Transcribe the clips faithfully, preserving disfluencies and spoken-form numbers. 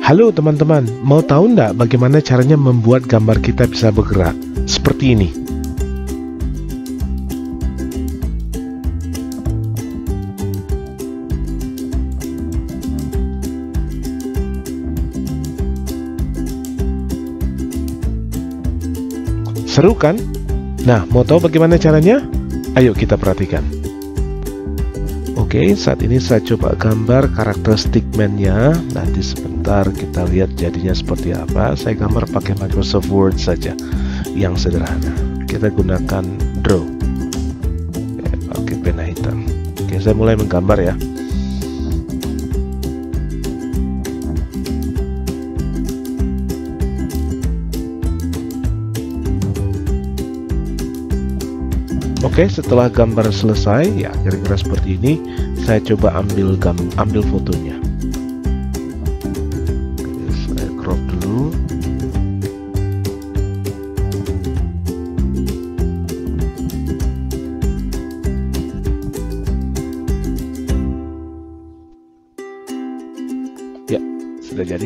Halo teman-teman, mau tahu nggak bagaimana caranya membuat gambar kita bisa bergerak? Seperti ini. Seru kan? Nah, mau tahu bagaimana caranya? Ayo kita perhatikan. Oke, saat ini saya coba gambar karakter stickman-nya. Nanti sebentar kita lihat jadinya seperti apa. Saya gambar pakai Microsoft Word saja, yang sederhana. Kita gunakan Draw. Oke, pakai pena hitam. Oke, saya mulai menggambar ya. Oke, setelah gambar selesai, ya kira-kira seperti ini. Saya coba ambil gam, ambil fotonya. Oke, saya crop dulu. Ya, sudah jadi.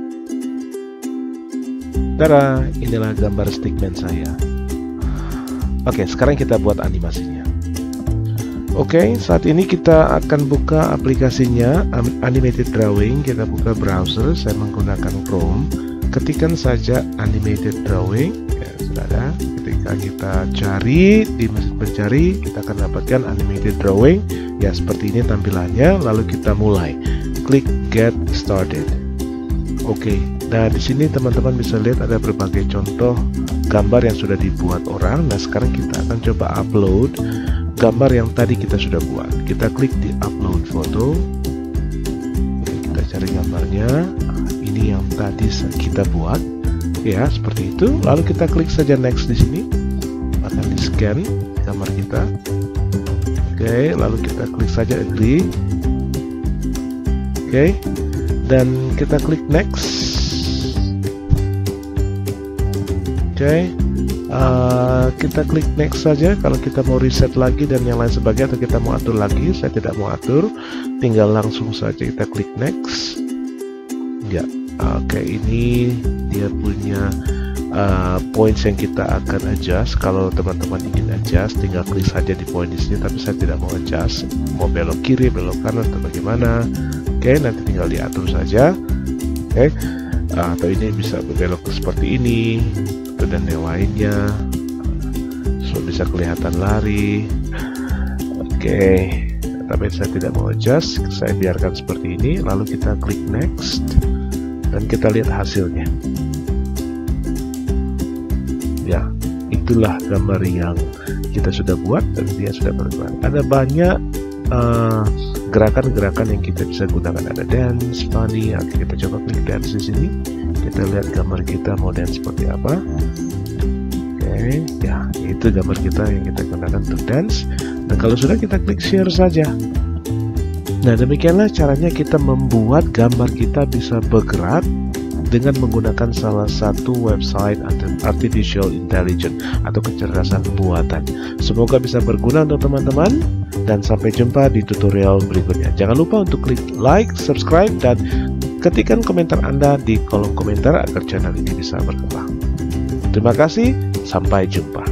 Tada, inilah gambar stickman saya. Oke, sekarang kita buat animasinya. Oke, saat ini kita akan buka aplikasinya Animated Drawing. Kita buka browser, saya menggunakan Chrome. Ketikkan saja Animated Drawing. Ya, sudah ada. Ketika kita cari di mesin pencari, kita akan dapatkan Animated Drawing. Ya, seperti ini tampilannya. Lalu kita mulai. Klik Get Started. Oke, nah di sini teman-teman bisa lihat ada berbagai contoh gambar yang sudah dibuat orang. Nah, sekarang kita akan coba upload gambar yang tadi kita sudah buat. Kita klik di upload foto. Oke, kita cari gambarnya. Ini yang tadi kita buat. Ya, seperti itu. Lalu kita klik saja next di sini. Akan di scan gambar kita. Oke, lalu kita klik saja agree. Oke, dan kita klik next. Oke, okay. uh, kita klik next saja. Kalau kita mau reset lagi dan yang lain sebagainya, atau kita mau atur lagi, saya tidak mau atur, tinggal langsung saja kita klik next. Ya, oke, okay. Ini dia punya uh, points yang kita akan adjust. Kalau teman-teman ingin adjust, tinggal klik saja di point di sini. Tapi saya tidak mau adjust, mau belok kiri, belok kanan, atau bagaimana. Oke, okay, nanti tinggal diatur saja. Oke, okay. uh, atau ini bisa berbelok seperti ini dan yang lainnya, so bisa kelihatan lari. Oke, okay. Tapi saya tidak mau adjust, saya biarkan seperti ini. Lalu kita klik next dan kita lihat hasilnya. Ya, itulah gambar yang kita sudah buat dan dia sudah bergerak. Ada banyak gerakan-gerakan uh, yang kita bisa gunakan. Ada dance, funny. Oke, kita coba klik dance di sini. Kita lihat gambar kita mau dance seperti apa. Oke, ya itu gambar kita yang kita gunakan untuk dance. Dan kalau sudah, kita klik share saja. Nah, demikianlah caranya kita membuat gambar kita bisa bergerak dengan menggunakan salah satu website artificial intelligence atau kecerdasan buatan. Semoga bisa berguna untuk teman-teman, dan sampai jumpa di tutorial berikutnya. Jangan lupa untuk klik like, subscribe, dan ketikkan komentar Anda di kolom komentar agar channel ini bisa berkembang. Terima kasih, sampai jumpa.